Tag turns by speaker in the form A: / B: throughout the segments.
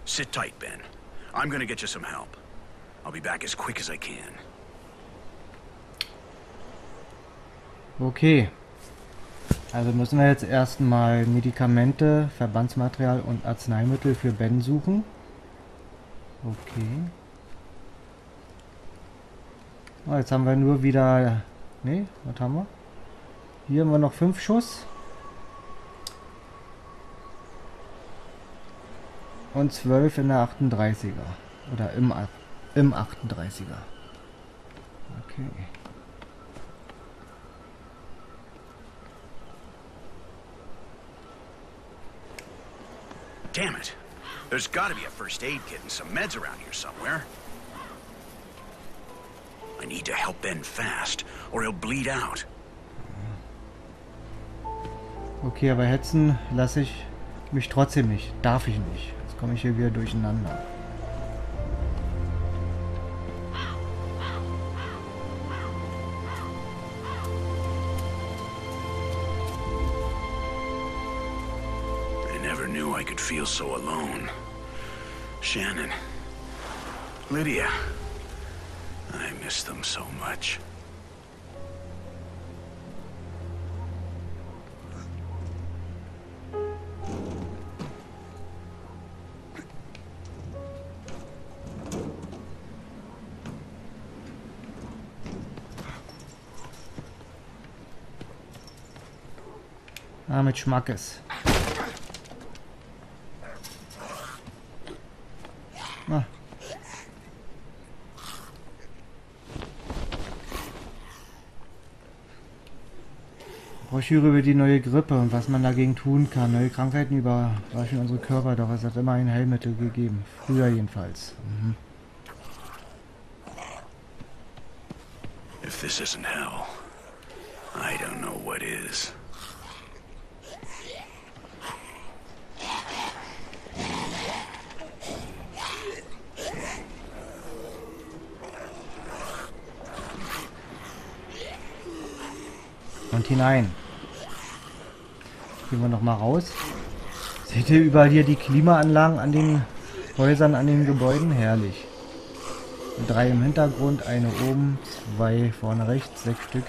A: Sit tight, Ben. I'm gonna get you some help. I'll be back as quick as I can.
B: Okay. Also müssen wir jetzt erstmal Medikamente, Verbandsmaterial und Arzneimittel für Ben suchen. Okay. Oh, jetzt haben wir nur wieder... Ne, was haben wir? Hier haben wir noch 5 Schuss. Und 12 in der 38er. Oder im 38er. Okay.
A: Damn it. There's gotta be a first aid kit and some meds around here somewhere. I need to help Ben fast, or he'll bleed out.
B: Okay, aber hetzen lasse ich mich trotzdem nicht. Darf ich nicht. Jetzt komme ich hier wieder durcheinander.
A: I knew I could feel so alone. Shannon. Lydia. I miss them so much.
B: Ah, mit Schmackes. Ah. Broschüre über die neue Grippe und was man dagegen tun kann. Neue Krankheiten überraschen unsere Körper, doch es hat immer ein Heilmittel gegeben. Früher jedenfalls. Mhm.
A: If this isn't hell, I don't know what is.
B: Und hinein. Gehen wir noch mal raus. Seht ihr überall hier die Klimaanlagen an den Häusern, an den Gebäuden? Herrlich. 3 im Hintergrund, eine oben, 2 vorne rechts, 6 Stück.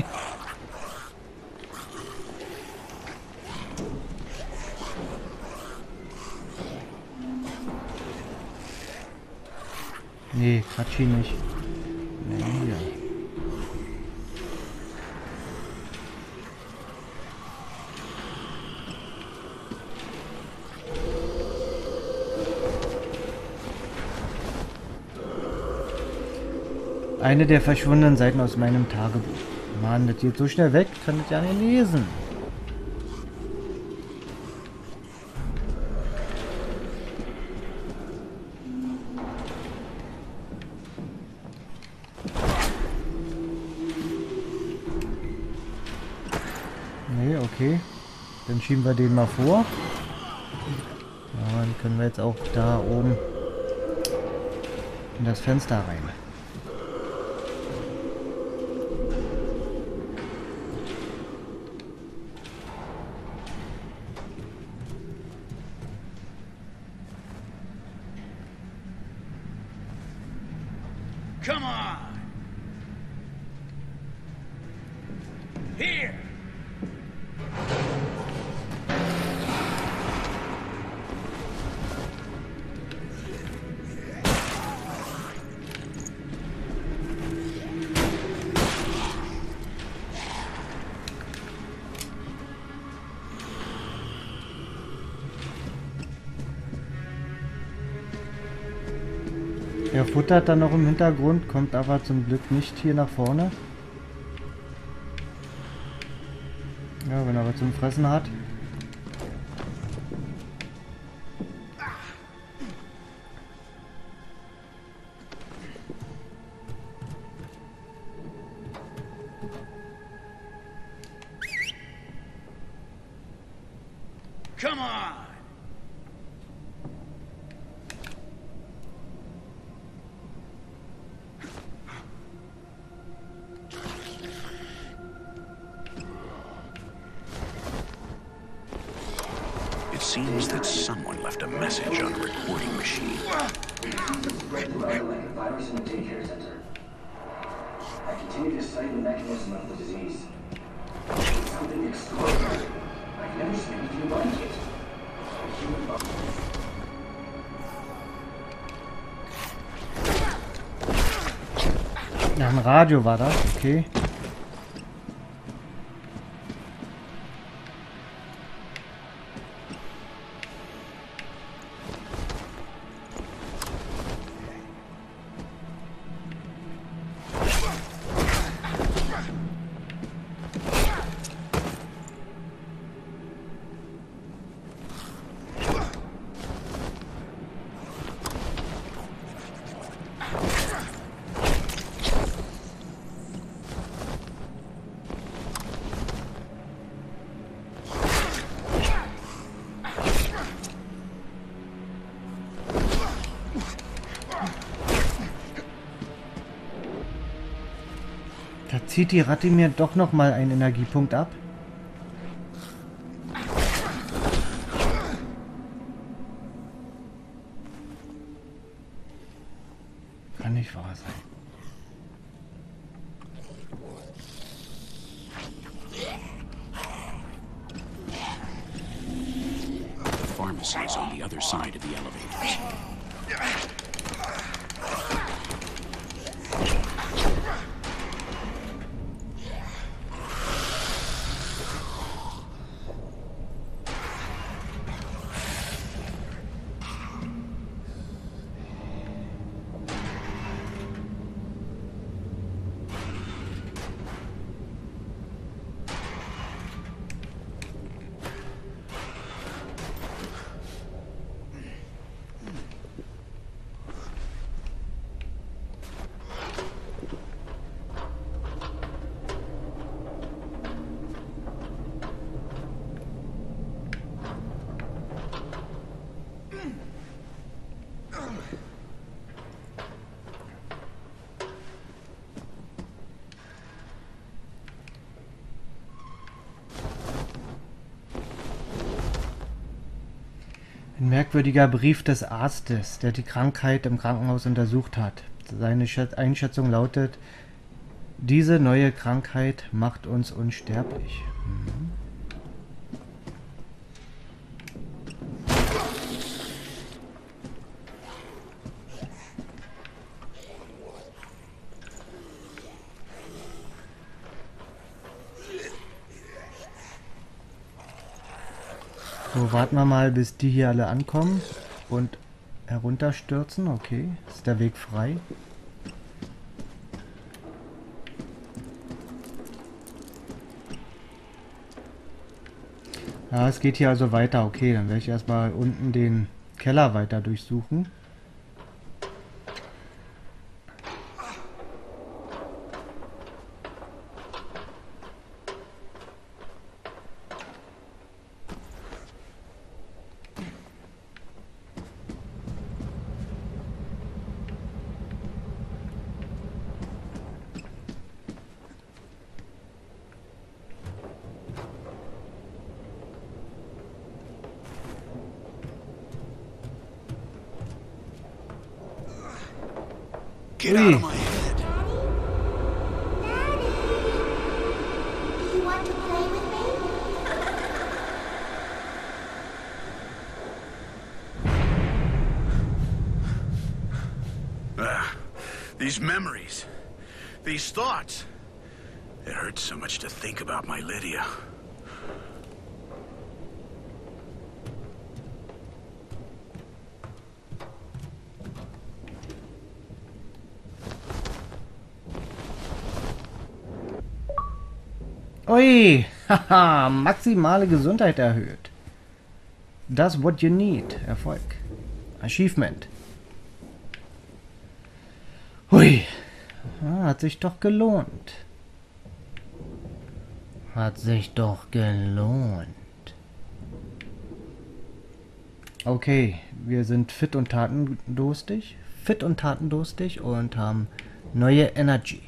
B: Nee, Katschi nicht. Nee, hier. Eine der verschwundenen Seiten aus meinem Tagebuch. Mann, das geht so schnell weg, kann das ja nicht lesen. Nee, okay. Dann schieben wir den mal vor. Ja, dann können wir jetzt auch da oben in das Fenster rein.
A: Come on! Here!
B: Er futtert dann noch im Hintergrund, kommt aber zum Glück nicht hier nach vorne. Ja, wenn er was zum Fressen hat.
A: Come on! seems that someone left a message on a recording machine.
C: Virus in the daycare center. I continue to study the mechanism of the disease. It's something extraordinary. I've never seen anything like it. A human body.
B: Ja, ein Radio war das, okay. Da zieht die Ratte mir doch noch mal einen Energiepunkt ab. Kann nicht wahr sein.
A: The pharmacy is on the other side of the elevators.
B: Ein merkwürdiger Brief des Arztes, der die Krankheit im Krankenhaus untersucht hat. Seine Einschätzung lautet: Diese neue Krankheit macht uns unsterblich. So, warten wir mal, bis die hier alle ankommen und herunterstürzen. Okay, ist der Weg frei. Ja, es geht hier also weiter. Okay, dann werde ich erstmal unten den Keller weiter durchsuchen.
A: Get out of my head.
D: Daddy! Do you want to play with me?
A: These memories, these thoughts. It hurts so much to think about my Lydia.
B: Ui, haha, maximale Gesundheit erhöht. That's what you need. Erfolg. Achievement. Hui, hat sich doch gelohnt. Hat sich doch gelohnt. Okay, wir sind fit und tatendurstig. Fit und tatendurstig und haben neue Energy.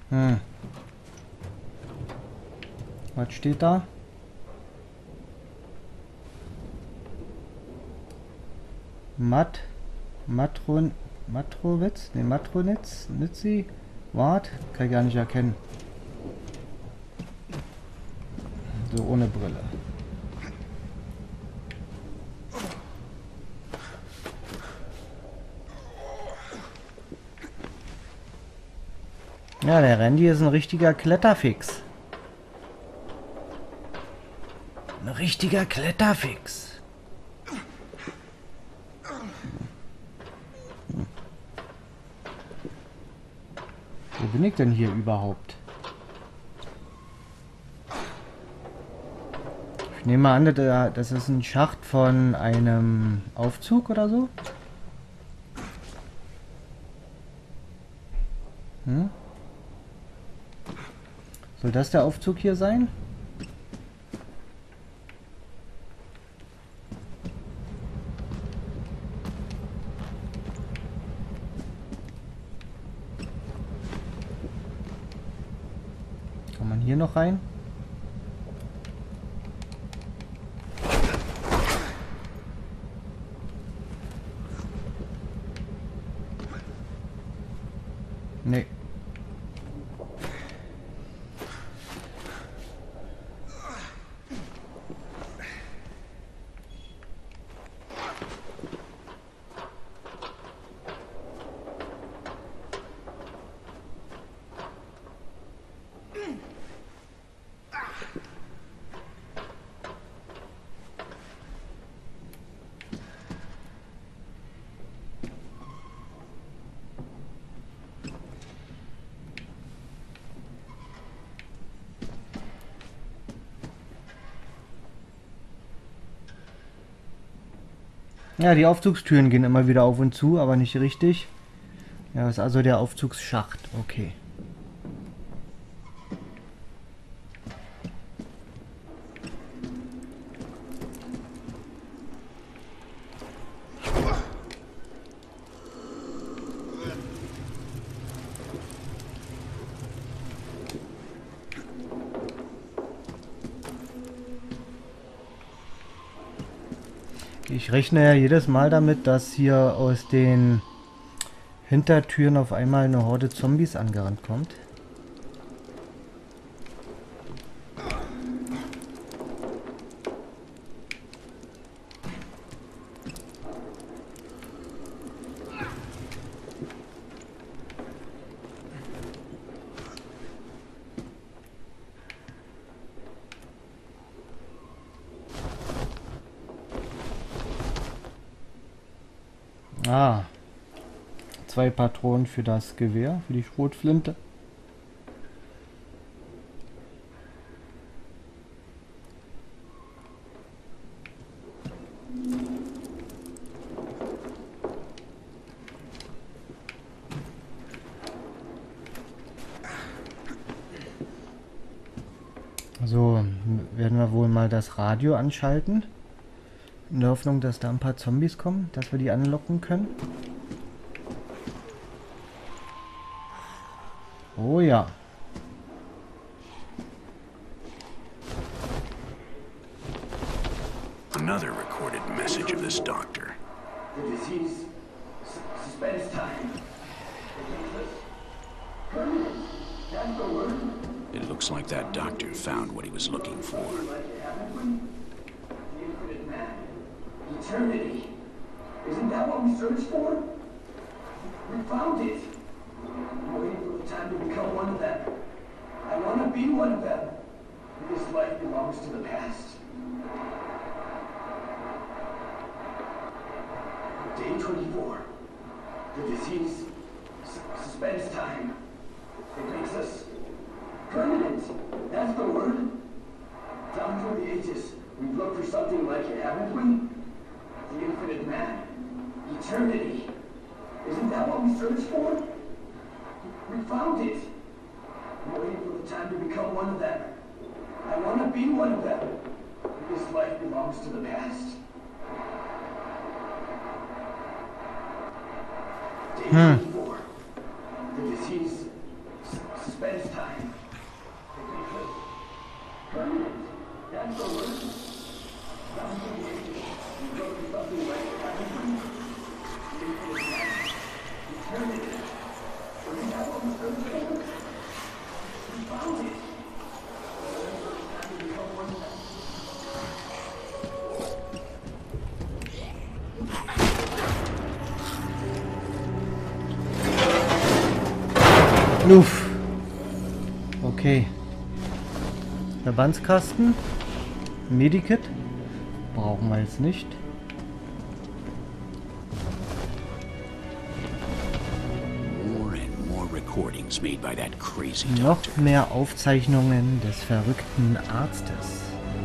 B: Was steht da? Matrowitz? Ne, Matronitz? Nitzi? Wart? Kann ich gar nicht erkennen. So ohne Brille. Ja, der Randy ist ein richtiger Kletterfix. Ein richtiger Kletterfix. Wo bin ich denn hier überhaupt? Ich nehme an, das ist ein Schacht von einem Aufzug oder so. Soll das der Aufzug hier sein? Kann man hier noch rein? Nee. Ja, die Aufzugstüren gehen immer wieder auf und zu, aber nicht richtig. Ja, das ist also der Aufzugsschacht. Okay. Ich rechne ja jedes Mal damit, dass hier aus den Hintertüren auf einmal eine Horde Zombies angerannt kommt. Ah, 2 Patronen für das Gewehr, für die Schrotflinte. So, werden wir wohl mal das Radio anschalten. In der Hoffnung, dass da ein paar Zombies kommen, dass wir die anlocken können. Oh ja.
A: Another recorded message of this doctor.
C: The disease, suspense time. Permanent. That's the word.
A: It looks like that doctor found what he was looking for.
C: Like it happened when the infinite man. Eternity. Isn't that what we searched for? We found it. I'm waiting for the time to become one of them. I want to be one of them. This life belongs to the past. Day 24. The disease, suspense time. It makes us permanent. That's the word. Down through the ages, we've looked for something like it, haven't we? The infinite man. Eternity. Isn't that what we searched for? We found it. I'm waiting for the time to become one of them. I want to be one of them. This life belongs to the past. Day 24. The disease, suspense
B: Uff. Okay. Verbandskasten. Medikit. Brauchen wir jetzt nicht.
A: More and more recordings made by that crazy
B: Noch
A: doctor.
B: mehr Aufzeichnungen des verrückten Arztes.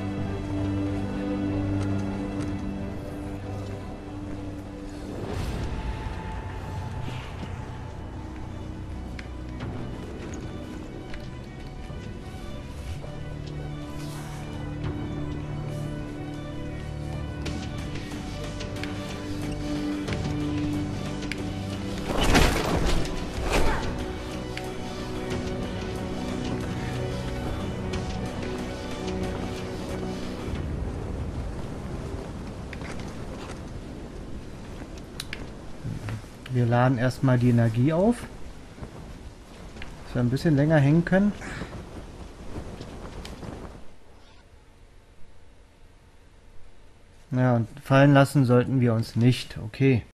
B: Wir laden erstmal die Energie auf, dass wir ein bisschen länger hängen können. Ja, und fallen lassen sollten wir uns nicht. Okay.